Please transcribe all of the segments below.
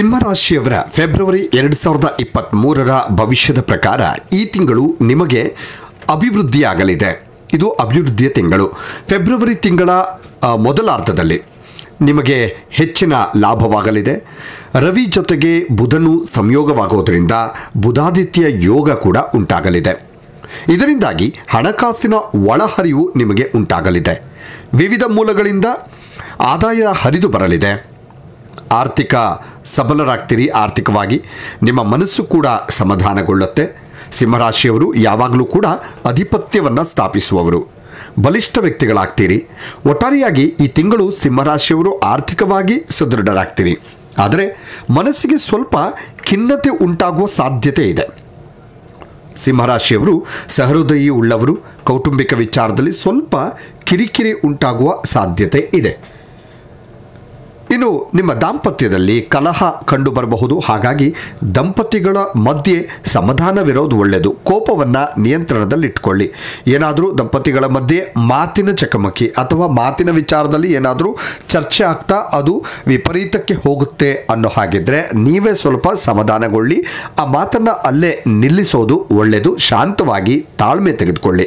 ಸಿಂಹರಾಶಿಯವರ February 2023ರ ಭವಿಷ್ಯದ ಪ್ರಕಾರ ಈ ತಿಂಗಳು ನಿಮಗೆ ಅಭಿವೃದ್ಧಿಯಾಗಲಿದೆ. ಇದು ಅಭಿವೃದ್ಧಿಯ ತಿಂಗಳು. ಫೆಬ್ರವರಿ ತಿಂಗಳ ಮೊದಲಾರ್ಧದಲ್ಲಿ ನಿಮಗೆ ಹೆಚ್ಚಿನ ಲಾಭವಾಗಲಿದೆ. ರವಿ ಜೊತೆಗೆ ಬುಧನು ಸಂಯೋಗವಾಗೋದರಿಂದ ಬುಧಾದಿತ್ಯ ಯೋಗ ಕೂಡ ಉಂಟಾಗಲಿದೆ. ಇದರಿಂದಾಗಿ ಹಣಕಾಸಿನ ಒಳಹರಿವು ನಿಮಗೆ ಉಂಟಾಗಲಿದೆ. ವಿವಿಧ ಮೂಲಗಳಿಂದ ಆದಾಯ ಹರಿದು ಬರಲಿದೆ. ಆರ್ಥಿಕ ಸಬಲರಾಗ್ತೀರಿ. ಆರ್ಥಿಕವಾಗಿ ನಿಮ್ಮ ಮನಸ್ಸು ಕೂಡ ಸಮಾಧಾನಗೊಳ್ಳುತ್ತೆ. ಸಿಂಹರಾಶಿಯವರು ಯಾವಾಗಲೂ ಕೂಡ ಅಧಿಪತ್ಯವನ್ನು ಸ್ಥಾಪಿಸುವವರು, ಬಲಿಷ್ಠ ವ್ಯಕ್ತಿಗಳಾಗ್ತೀರಿ. ಒಟ್ಟಾರೆಯಾಗಿ ಈ ತಿಂಗಳು ಸಿಂಹರಾಶಿಯವರು ಆರ್ಥಿಕವಾಗಿ ಸದೃಢರಾಗ್ತೀರಿ. ಆದರೆ ಮನಸ್ಸಿಗೆ ಸ್ವಲ್ಪ ಖಿನ್ನತೆ ಉಂಟಾಗುವ ಸಾಧ್ಯತೆ ಇದೆ. ಸಿಂಹರಾಶಿಯವರು ಸಹೃದಯಿ ಉಳ್ಳವರು. ಕೌಟುಂಬಿಕ ವಿಚಾರದಲ್ಲಿ ಸ್ವಲ್ಪ ಕಿರಿಕಿರಿ ಉಂಟಾಗುವ ಸಾಧ್ಯತೆ ಇದೆ. ಇನ್ನು ನಿಮ್ಮ ದಾಂಪತ್ಯದಲ್ಲಿ ಕಲಹ ಕಂಡು ಬರಬಹುದು. ಹಾಗಾಗಿ ದಂಪತಿಗಳ ಮಧ್ಯೆ ಸಮಾಧಾನವಿರೋದು ಒಳ್ಳೆಯದು. ಕೋಪವನ್ನು ನಿಯಂತ್ರಣದಲ್ಲಿಟ್ಕೊಳ್ಳಿ. ಏನಾದರೂ ದಂಪತಿಗಳ ಮಧ್ಯೆ ಮಾತಿನ ಚಕಮಕಿ ಅಥವಾ ಮಾತಿನ ವಿಚಾರದಲ್ಲಿ ಏನಾದರೂ ಚರ್ಚೆ ಆಗ್ತಾ ಅದು ವಿಪರೀತಕ್ಕೆ ಹೋಗುತ್ತೆ ಅನ್ನೋ ಹಾಗಿದ್ರೆ ನೀವೇ ಸ್ವಲ್ಪ ಸಮಾಧಾನಗೊಳ್ಳಿ. ಆ ಮಾತನ್ನು ಅಲ್ಲೇ ನಿಲ್ಲಿಸೋದು ಒಳ್ಳೆಯದು. ಶಾಂತವಾಗಿ ತಾಳ್ಮೆ ತೆಗೆದುಕೊಳ್ಳಿ.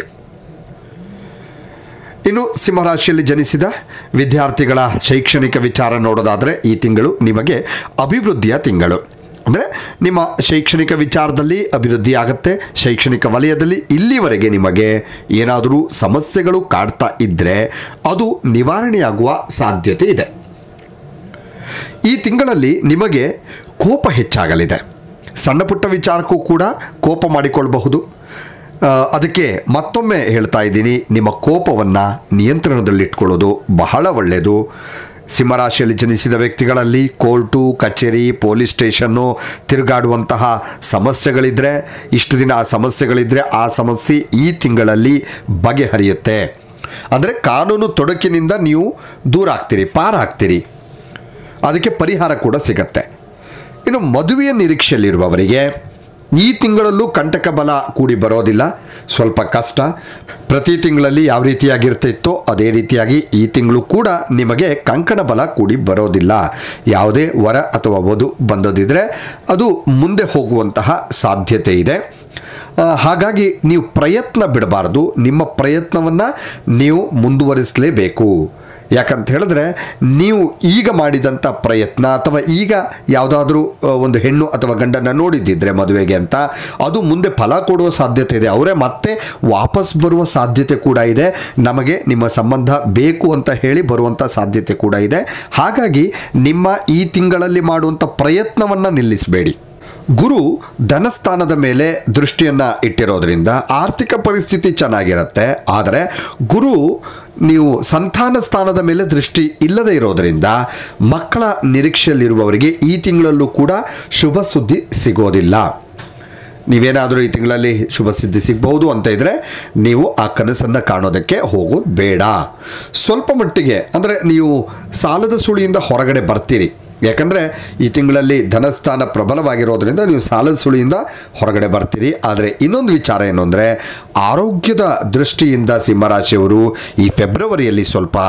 ಇನ್ನು ಸಿಂಹರಾಶಿಯಲ್ಲಿ ಜನಿಸಿದ ವಿದ್ಯಾರ್ಥಿಗಳ ಶೈಕ್ಷಣಿಕ ವಿಚಾರ ನೋಡೋದಾದರೆ ಈ ತಿಂಗಳು ನಿಮಗೆ ಅಭಿವೃದ್ಧಿಯ ತಿಂಗಳು. ಅಂದರೆ ನಿಮ್ಮ ಶೈಕ್ಷಣಿಕ ವಿಚಾರದಲ್ಲಿ ಅಭಿವೃದ್ಧಿ ಆಗುತ್ತೆ. ಶೈಕ್ಷಣಿಕ ವಲಯದಲ್ಲಿ ಇಲ್ಲಿವರೆಗೆ ನಿಮಗೆ ಏನಾದರೂ ಸಮಸ್ಯೆಗಳು ಕಾಡ್ತಾ ಇದ್ದರೆ ಅದು ನಿವಾರಣೆಯಾಗುವ ಸಾಧ್ಯತೆ ಇದೆ. ಈ ತಿಂಗಳಲ್ಲಿ ನಿಮಗೆ ಕೋಪ ಹೆಚ್ಚಾಗಲಿದೆ. ಸಣ್ಣ ಪುಟ್ಟ ವಿಚಾರಕ್ಕೂ ಕೂಡ ಕೋಪ ಮಾಡಿಕೊಳ್ಳಬಹುದು. ಅದಕ್ಕೆ ಮತ್ತೊಮ್ಮೆ ಹೇಳ್ತಾ ಇದ್ದೀನಿ, ನಿಮ್ಮ ಕೋಪವನ್ನು ನಿಯಂತ್ರಣದಲ್ಲಿಟ್ಕೊಳ್ಳೋದು ಬಹಳ ಒಳ್ಳೆಯದು. ಸಿಂಹರಾಶಿಯಲ್ಲಿ ಜನಿಸಿದ ವ್ಯಕ್ತಿಗಳಲ್ಲಿ ಕೋರ್ಟು, ಕಚೇರಿ, ಪೊಲೀಸ್ ಸ್ಟೇಷನ್ನು ತಿರುಗಾಡುವಂತಹ ಸಮಸ್ಯೆಗಳಿದ್ದರೆ, ಇಷ್ಟು ದಿನ ಆ ಸಮಸ್ಯೆಗಳಿದ್ದರೆ ಆ ಸಮಸ್ಯೆ ಈ ತಿಂಗಳಲ್ಲಿ ಬಗೆಹರಿಯುತ್ತೆ. ಅಂದರೆ ಕಾನೂನು ತೊಡಕಿನಿಂದ ನೀವು ದೂರ ಆಗ್ತೀರಿ, ಪಾರಾಗ್ತೀರಿ. ಅದಕ್ಕೆ ಪರಿಹಾರ ಕೂಡ ಸಿಗತ್ತೆ. ಇನ್ನು ಮದುವೆಯ ನಿರೀಕ್ಷೆಯಲ್ಲಿರುವವರಿಗೆ ಈ ತಿಂಗಳಲ್ಲೂ ಕಂಟಕ ಬಲ ಕೂಡಿ ಬರೋದಿಲ್ಲ. ಸ್ವಲ್ಪ ಕಷ್ಟ. ಪ್ರತಿ ತಿಂಗಳಲ್ಲಿ ಯಾವ ರೀತಿಯಾಗಿರ್ತಿತ್ತೋ ಅದೇ ರೀತಿಯಾಗಿ ಈ ತಿಂಗಳು ಕೂಡ ನಿಮಗೆ ಕಂಕಣ ಬಲ ಕೂಡಿ ಬರೋದಿಲ್ಲ. ಯಾವುದೇ ವರ ಅಥವಾ ವಧು ಬಂದದಿದ್ದರೆ ಅದು ಮುಂದೆ ಹೋಗುವಂತಹ ಸಾಧ್ಯತೆ ಇದೆ. ಹಾಗಾಗಿ ನೀವು ಪ್ರಯತ್ನ ಬಿಡಬಾರ್ದು. ನಿಮ್ಮ ಪ್ರಯತ್ನವನ್ನು ನೀವು ಮುಂದುವರಿಸಲೇಬೇಕು. ಯಾಕಂತ ಹೇಳಿದ್ರೆ ನೀವು ಈಗ ಮಾಡಿದಂಥ ಪ್ರಯತ್ನ ಅಥವಾ ಈಗ ಯಾವುದಾದ್ರೂ ಒಂದು ಹೆಣ್ಣು ಅಥವಾ ಗಂಡನ್ನು ನೋಡಿದ್ದಿದ್ರೆ ಮದುವೆಗೆ ಅಂತ, ಅದು ಮುಂದೆ ಫಲ ಕೊಡುವ ಸಾಧ್ಯತೆ ಇದೆ. ಅವರೇ ಮತ್ತೆ ವಾಪಸ್ ಬರುವ ಸಾಧ್ಯತೆ ಕೂಡ ಇದೆ. ನಮಗೆ ನಿಮ್ಮ ಸಂಬಂಧ ಬೇಕು ಅಂತ ಹೇಳಿ ಬರುವಂಥ ಸಾಧ್ಯತೆ ಕೂಡ ಇದೆ. ಹಾಗಾಗಿ ನಿಮ್ಮ ಈ ತಿಂಗಳಲ್ಲಿ ಮಾಡುವಂಥ ಪ್ರಯತ್ನವನ್ನು ನಿಲ್ಲಿಸಬೇಡಿ. ಗುರು ಧನಸ್ಥಾನದ ಮೇಲೆ ದೃಷ್ಟಿಯನ್ನು ಇಟ್ಟಿರೋದ್ರಿಂದ ಆರ್ಥಿಕ ಪರಿಸ್ಥಿತಿ ಚೆನ್ನಾಗಿರುತ್ತೆ. ಆದರೆ ಗುರು ನೀವು ಸಂತಾನ ಸ್ಥಾನದ ಮೇಲೆ ದೃಷ್ಟಿ ಇಲ್ಲದೆ ಇರೋದರಿಂದ ಮಕ್ಕಳ ನಿರೀಕ್ಷೆಯಲ್ಲಿರುವವರಿಗೆ ಈ ತಿಂಗಳಲ್ಲೂ ಕೂಡ ಶುಭ ಸುದ್ದಿ ಸಿಗೋದಿಲ್ಲ. ನೀವೇನಾದರೂ ಈ ತಿಂಗಳಲ್ಲಿ ಶುಭ ಸುದ್ದಿ ಸಿಗಬಹುದು ಅಂತ ಇದ್ದರೆ ನೀವು ಆ ಕನಸನ್ನು ಕಾಣೋದಕ್ಕೆ ಹೋಗೋದು ಬೇಡ. ಸ್ವಲ್ಪ ಮಟ್ಟಿಗೆ ಅಂದರೆ ನೀವು ಸಾಲದ ಸುಳಿಯಿಂದ ಹೊರಗಡೆ ಬರ್ತೀರಿ. ಯಾಕಂದರೆ ಈ ತಿಂಗಳಲ್ಲಿ ಧನಸ್ಥಾನ ಪ್ರಬಲವಾಗಿರೋದ್ರಿಂದ ನೀವು ಸಾಲದ ಸುಳಿಯಿಂದ ಹೊರಗಡೆ ಬರ್ತೀರಿ. ಆದರೆ ಇನ್ನೊಂದು ವಿಚಾರ ಏನು ಅಂದರೆ ಆರೋಗ್ಯದ ದೃಷ್ಟಿಯಿಂದ ಸಿಂಹರಾಶಿಯವರು ಈ ಫೆಬ್ರವರಿಯಲ್ಲಿ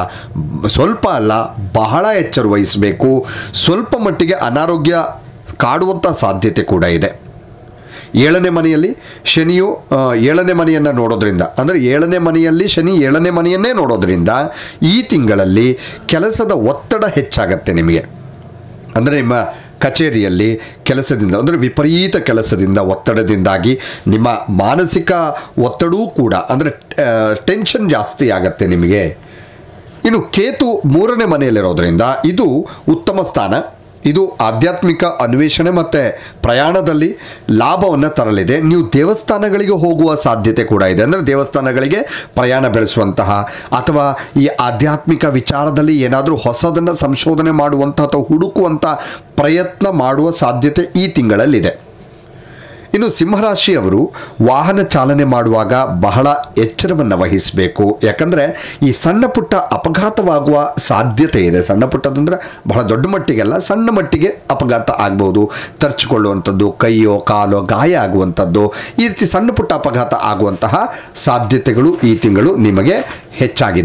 ಸ್ವಲ್ಪ ಅಲ್ಲ ಬಹಳ ಎಚ್ಚರ ವಹಿಸಬೇಕು. ಸ್ವಲ್ಪ ಮಟ್ಟಿಗೆ ಅನಾರೋಗ್ಯ ಕಾಡುವಂಥ ಸಾಧ್ಯತೆ ಕೂಡ ಇದೆ. 7ನೇ ಮನೆಯಲ್ಲಿ ಶನಿಯು 7ನೇ ಮನೆಯನ್ನು ನೋಡೋದ್ರಿಂದ, ಅಂದರೆ 7ನೇ ಮನೆಯಲ್ಲಿ ಶನಿ 7ನೇ ಮನೆಯನ್ನೇ ನೋಡೋದ್ರಿಂದ ಈ ತಿಂಗಳಲ್ಲಿ ಕೆಲಸದ ಒತ್ತಡ ಹೆಚ್ಚಾಗತ್ತೆ ನಿಮಗೆ. ಅಂದರೆ ನಿಮ್ಮ ಕಚೇರಿಯಲ್ಲಿ ಕೆಲಸದಿಂದ ಅಂದರೆ ವಿಪರೀತ ಕೆಲಸದಿಂದ ಒತ್ತಡದಿಂದಾಗಿ ನಿಮ್ಮ ಮಾನಸಿಕ ಒತ್ತಡವೂ ಕೂಡ ಅಂದರೆ ಟೆನ್ಷನ್ ಜಾಸ್ತಿ ಆಗತ್ತೆ ನಿಮಗೆ. ಇನ್ನು ಕೇತು 3ನೇ ಮನೆಯಲ್ಲಿರೋದ್ರಿಂದ ಇದು ಉತ್ತಮ ಸ್ಥಾನ. ಇದು ಆಧ್ಯಾತ್ಮಿಕ ಅನ್ವೇಷಣೆ ಮತ್ತು ಪ್ರಯಾಣದಲ್ಲಿ ಲಾಭವನ್ನು ತರಲಿದೆ. ನೀವು ದೇವಸ್ಥಾನಗಳಿಗೆ ಹೋಗುವ ಸಾಧ್ಯತೆ ಕೂಡ ಇದೆ. ಅಂದರೆ ದೇವಸ್ಥಾನಗಳಿಗೆ ಪ್ರಯಾಣ ಬೆಳೆಸುವಂತಹ ಅಥವಾ ಈ ಆಧ್ಯಾತ್ಮಿಕ ವಿಚಾರದಲ್ಲಿ ಏನಾದರೂ ಹೊಸದನ್ನು ಸಂಶೋಧನೆ ಮಾಡುವಂಥ ಅಥವಾ ಹುಡುಕುವಂಥ ಪ್ರಯತ್ನ ಮಾಡುವ ಸಾಧ್ಯತೆ ಈ ತಿಂಗಳಲ್ಲಿದೆ. ಇನ್ನು ಸಿಂಹರಾಶಿಯವರು ವಾಹನ ಚಾಲನೆ ಮಾಡುವಾಗ ಬಹಳ ಎಚ್ಚರವನ್ನು ವಹಿಸಬೇಕು. ಯಾಕಂದರೆ ಈ ಸಣ್ಣ ಪುಟ್ಟ ಅಪಘಾತವಾಗುವ ಸಾಧ್ಯತೆ ಇದೆ. ಸಣ್ಣ ಪುಟ್ಟದಂದರೆ ಬಹಳ ದೊಡ್ಡ ಮಟ್ಟಿಗೆಲ್ಲ, ಸಣ್ಣ ಮಟ್ಟಿಗೆ ಅಪಘಾತ ಆಗ್ಬೋದು. ತರ್ಚಿಕೊಳ್ಳುವಂಥದ್ದು, ಕೈಯೋ ಕಾಲೋ ಗಾಯ ಆಗುವಂಥದ್ದು, ಈ ರೀತಿ ಸಣ್ಣ ಪುಟ್ಟ ಅಪಘಾತ ಆಗುವಂತಹ ಸಾಧ್ಯತೆಗಳು ಈ ತಿಂಗಳು ನಿಮಗೆ ಹೆಚ್ಚಾಗಿದೆ.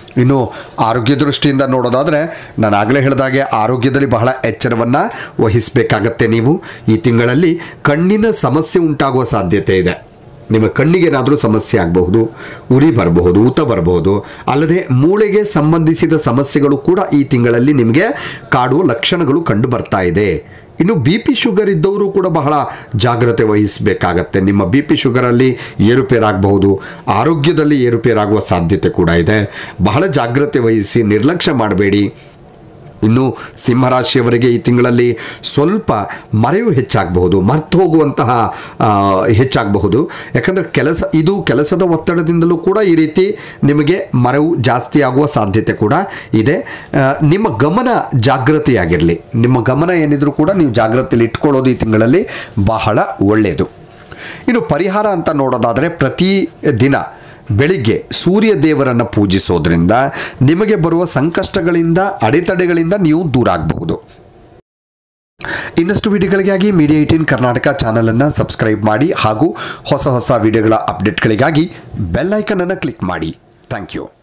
ಇನ್ನು ಆರೋಗ್ಯ ದೃಷ್ಟಿಯಿಂದ ನೋಡೋದಾದರೆ ನಾನು ಆಗಲೇ ಹೇಳಿದಾಗೆ ಆರೋಗ್ಯದಲ್ಲಿ ಬಹಳ ಎಚ್ಚರವನ್ನು ವಹಿಸಬೇಕಾಗತ್ತೆ. ನೀವು ಈ ತಿಂಗಳಲ್ಲಿ ಕಣ್ಣಿನ ಸಮಸ್ಯೆ ಉಂಟಾಗುವ ಸಾಧ್ಯತೆ ಇದೆ. ನಿಮ್ಮ ಕಣ್ಣಿಗೇನಾದರೂ ಸಮಸ್ಯೆ ಆಗಬಹುದು, ಉರಿ ಬರಬಹುದು, ಊತ ಬರಬಹುದು. ಅಲ್ಲದೆ ಮೂಳೆಗೆ ಸಂಬಂಧಿಸಿದ ಸಮಸ್ಯೆಗಳು ಕೂಡ ಈ ತಿಂಗಳಲ್ಲಿ ನಿಮಗೆ ಕಾಡುವ ಲಕ್ಷಣಗಳು ಕಂಡು ಬರ್ತಾ ಇದೆ. ಇನ್ನು ಬಿ ಪಿ ಶುಗರ್ ಇದ್ದವರು ಕೂಡ ಬಹಳ ಜಾಗ್ರತೆ ವಹಿಸಬೇಕಾಗತ್ತೆ. ನಿಮ್ಮ ಬಿ ಪಿ ಶುಗರಲ್ಲಿ ಏರುಪೇರಾಗಬಹುದು, ಆರೋಗ್ಯದಲ್ಲಿ ಏರುಪೇರಾಗುವ ಸಾಧ್ಯತೆ ಕೂಡ ಇದೆ. ಬಹಳ ಜಾಗ್ರತೆ ವಹಿಸಿ, ನಿರ್ಲಕ್ಷ್ಯ ಮಾಡಬೇಡಿ. ಇನ್ನು ಸಿಂಹರಾಶಿಯವರಿಗೆ ಈ ತಿಂಗಳಲ್ಲಿ ಸ್ವಲ್ಪ ಮರೆಯು ಹೆಚ್ಚಾಗಬಹುದು, ಮರ್ತು ಹೋಗುವಂತಹ ಹೆಚ್ಚಾಗಬಹುದು. ಯಾಕಂದರೆ ಕೆಲಸದ ಒತ್ತಡದಿಂದಲೂ ಕೂಡ ಈ ರೀತಿ ನಿಮಗೆ ಮರೆವು ಜಾಸ್ತಿ ಆಗುವ ಸಾಧ್ಯತೆ ಕೂಡ ಇದೆ. ನಿಮ್ಮ ಗಮನ ಜಾಗೃತಿಯಾಗಿರಲಿ. ನಿಮ್ಮ ಗಮನ ಏನಿದ್ರೂ ಕೂಡ ನೀವು ಜಾಗೃತಿಯಲ್ಲಿ ಇಟ್ಕೊಳ್ಳೋದು ಈ ತಿಂಗಳಲ್ಲಿ ಬಹಳ ಒಳ್ಳೆಯದು. ಇನ್ನು ಪರಿಹಾರ ಅಂತ ನೋಡೋದಾದರೆ ಪ್ರತಿ ದಿನ ಬೆಳಿಗ್ಗೆ ಸೂರ್ಯ ದೇವರನ್ನು ಪೂಜಿಸೋದ್ರಿಂದ ನಿಮಗೆ ಬರುವ ಸಂಕಷ್ಟಗಳಿಂದ, ಅಡೆತಡೆಗಳಿಂದ ನೀವು ದೂರ ಆಗಬಹುದು. ಇನ್ನಷ್ಟು ವಿಡಿಯೋಗಳಿಗಾಗಿ ಮೀಡಿಯಾ 18 ಕರ್ನಾಟಕ ಚಾನಲನ್ನು ಸಬ್ಸ್ಕ್ರೈಬ್ ಮಾಡಿ ಹಾಗೂ ಹೊಸ ವಿಡಿಯೋಗಳ ಅಪ್ಡೇಟ್ಗಳಿಗಾಗಿ ಬೆಲ್ ಐಕನ್ ಅನ್ನು ಕ್ಲಿಕ್ ಮಾಡಿ. Thank you.